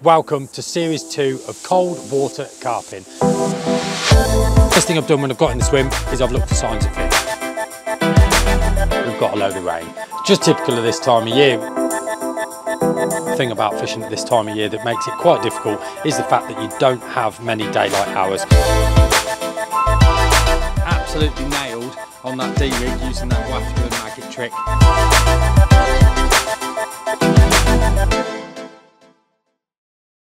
welcome to Series 2 of Cold Water Carping. First thing I've done when I've got in the swim is I've looked for signs of fish. We've got a load of rain, just typical of this time of year. The thing about fishing at this time of year that makes it quite difficult is the fact that you don't have many daylight hours. Absolutely nailed on that D-rig using that wafter and maggot trick.